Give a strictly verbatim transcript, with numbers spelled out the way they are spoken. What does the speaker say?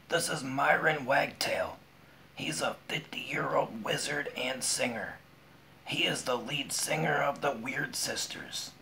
This is Myron Wagtail. He's a fifty-year-old wizard and singer. He is the lead singer of the Weird Sisters.